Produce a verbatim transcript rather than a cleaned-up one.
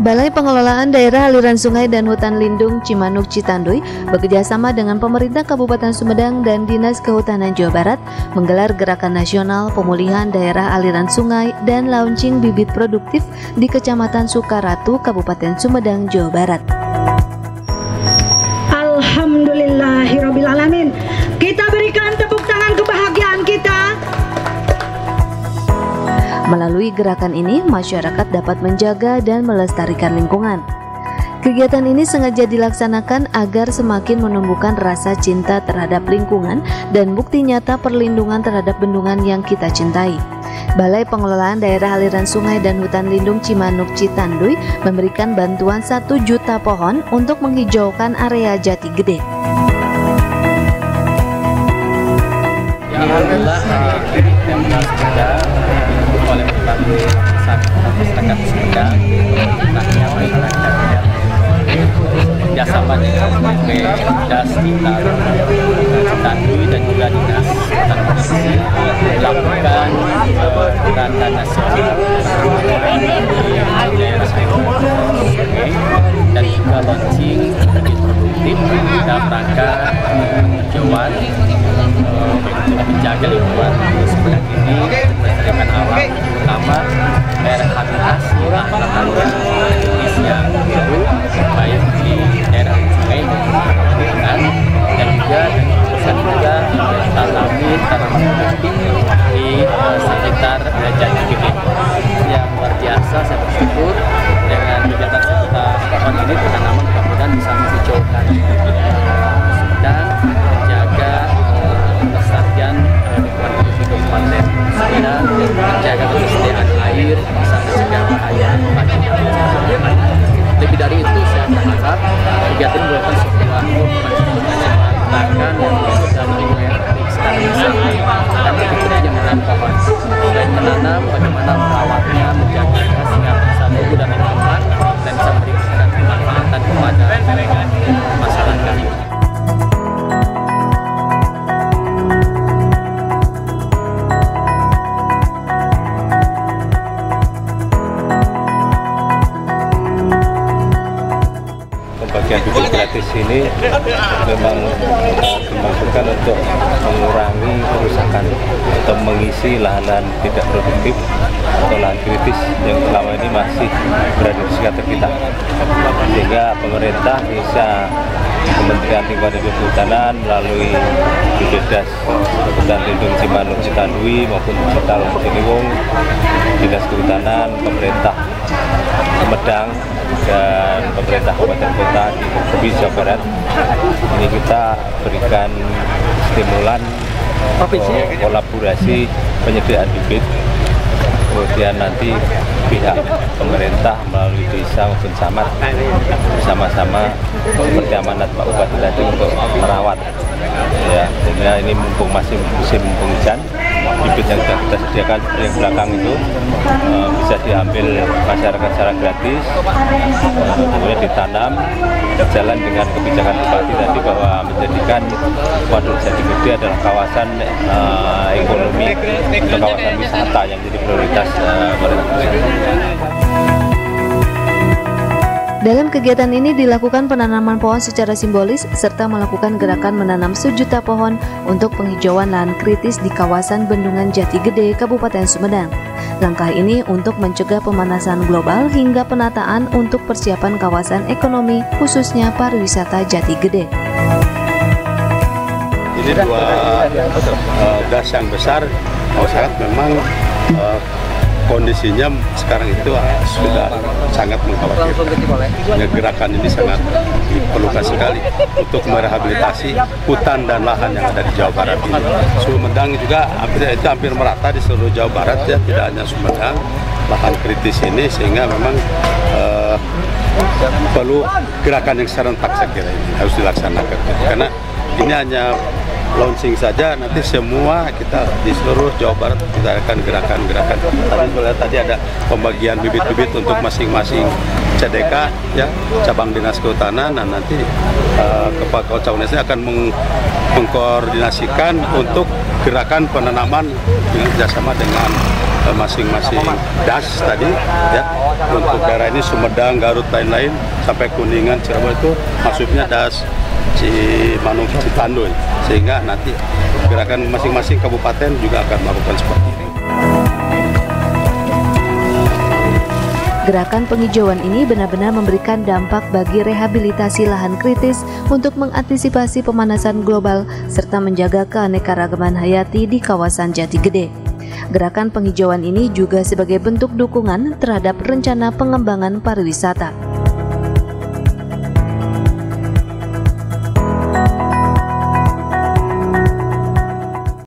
Balai Pengelolaan Daerah Aliran Sungai dan Hutan Lindung Cimanuk Citanduy bekerjasama dengan pemerintah Kabupaten Sumedang dan Dinas Kehutanan Jawa Barat menggelar Gerakan Nasional Pemulihan Daerah Aliran Sungai dan launching bibit produktif di Kecamatan Sukaratu, Kabupaten Sumedang, Jawa Barat. Alhamdulillahirrabbilalamin. Kita berikan tepuk tangan kebahagiaan kita. Melalui gerakan ini, masyarakat dapat menjaga dan melestarikan lingkungan. Kegiatan ini sengaja dilaksanakan agar semakin menumbuhkan rasa cinta terhadap lingkungan dan bukti nyata perlindungan terhadap bendungan yang kita cintai. Balai Pengelolaan Daerah Aliran Sungai dan Hutan Lindung Cimanuk Citanduy memberikan bantuan satu juta pohon untuk menghijaukan area Jati Gede. Ya, alhamdulillah yang sudah oleh masyarakat Sumedang, nantinya masyarakat kerjasama dengan B P Das sekitar Citanduy dan juga Dinas melakukan gerakan nasional di daerah dan juga launching bibit produktif dalam rangka penghijauan untuk menjaga lingkungan Sumedang ini, melestarikan alam, terutama merehabilitasi lahan-lahan kritis yang baru, baik di daerah sungai dan dan juga pusat juga menanami tanaman produktif di uh, sekitar Jati Gede. Yang luar biasa, saya bersyukur dengan kegiatan sekitar pohon ini penanaman mudah-mudahan bisa menghijaukan dan menjaga pelestarian lingkungan hidup Kabupaten Sumedang, menjaga ketersediaan air, bisa mencegah bahaya bagi masyarakat. Lebih dari itu, saya berharap kegiatan ini merupakan sebuah menciptakan yang bisa menilai secara bersama dan berikutnya yang menanam pohon dan menanam bagaimana merawatnya, menjaganya sehingga bisa tumbuh dan berkembang dan bisa memberikan kemanfaatan kepada masyarakat. Pembagian bibit gratis ini memang uh, dimaksudkan untuk mengurangi kerusakan atau mengisi lahan-lahan tidak produktif atau lahan kritis yang selama ini masih berada di sekitar kita, sehingga pemerintah bisa Kementerian Lingkungan Hidup Kehutanan melalui B P Das Hutan Lindung Cimanuk Citanduy maupun Digital Ciliwung, Dinas Kehutanan, pemerintah Sumedang dan pemerintah kabupaten kota di Provinsi Jawa Barat ini kita berikan stimulan kolaborasi penyediaan bibit, kemudian nanti pihak pemerintah melalui desa maupun camat bersama-sama seperti amanat Pak Bupati tadi untuk merawat ya, sehingga ini mumpung masih musim penghujan, bibit yang sudah kita sediakan yang belakang itu uh, bisa diambil masyarakat secara gratis, uh, kemudian ditanam jalan dengan kebijakan Bupati tadi bahwa menjadikan Waduk Jati Gede adalah kawasan uh, ekonomi atau kawasan wisata yang jadi prioritas uh, Dalam kegiatan ini dilakukan penanaman pohon secara simbolis serta melakukan gerakan menanam sejuta pohon untuk penghijauan lahan kritis di kawasan Bendungan Jati Gede, Kabupaten Sumedang. Langkah ini untuk mencegah pemanasan global hingga penataan untuk persiapan kawasan ekonomi khususnya pariwisata Jati Gede. Ini dua uh, das yang besar, masyarakat memang uh, kondisinya sekarang itu sudah sangat mengkhawatirkan. Gerakan ini sangat diperlukan sekali untuk merehabilitasi hutan dan lahan yang ada di Jawa Barat ini. Sumedang juga hampir, itu hampir merata di seluruh Jawa Barat ya, tidak hanya Sumedang, lahan kritis ini, sehingga memang uh, perlu gerakan yang serentak saya kira ini harus dilaksanakan. Karena ini hanya launching saja, nanti semua kita di seluruh Jawa Barat kita akan gerakan-gerakan. Tadi lihat tadi ada pembagian bibit-bibit untuk masing-masing C D K ya, cabang dinas kehutanan, dan nanti uh, Kepala Kabupaten akan meng mengkoordinasikan untuk gerakan penanaman bekerjasama dengan masing-masing das tadi ya, untuk daerah ini Sumedang, Garut, lain-lain sampai Kuningan, Cirebon itu masuknya das Cimanuk, Citanduy, sehingga nanti gerakan masing-masing kabupaten juga akan melakukan seperti ini. Gerakan penghijauan ini benar-benar memberikan dampak bagi rehabilitasi lahan kritis untuk mengantisipasi pemanasan global serta menjaga keanekaragaman hayati di kawasan Jati Gede. Gerakan penghijauan ini juga sebagai bentuk dukungan terhadap rencana pengembangan pariwisata.